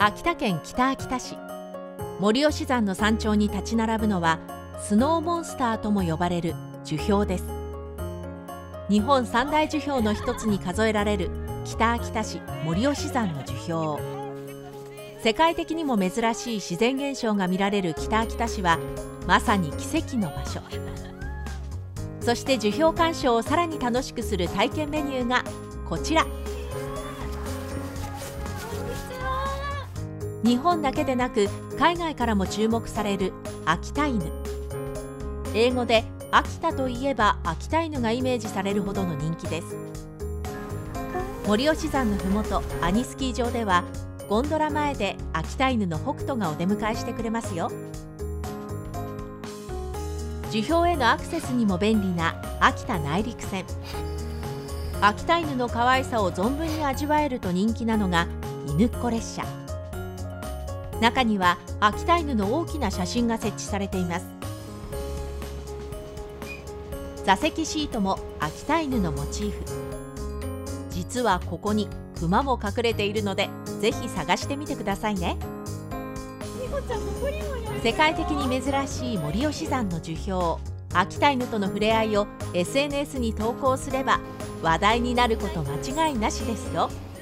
秋田県北秋田市森吉山の山頂に立ち並ぶのはスノーモンスターとも呼ばれる樹氷です。日本三大樹氷の一つに数えられる北秋田市森吉山の樹氷。世界的にも珍しい自然現象が見られる北秋田市はまさに奇跡の場所。そして樹氷鑑賞をさらに楽しくする体験メニューがこちら。日本だけでなく海外からも注目される秋田犬。英語で秋田といえば秋田犬がイメージされるほどの人気です。森吉山のふもとアニスキー場ではゴンドラ前で秋田犬の北斗がお出迎えしてくれますよ。樹氷へのアクセスにも便利な秋田内陸線。秋田犬の可愛さを存分に味わえると人気なのが犬っこ列車。中には秋田犬の大きな写真が設置されています。座席シートも秋田犬のモチーフ。実はここにクマも隠れているのでぜひ探してみてくださいね。世界的に珍しい森吉山の樹氷、秋田犬との触れ合いを SNS に投稿すれば話題になること間違いなしですよ。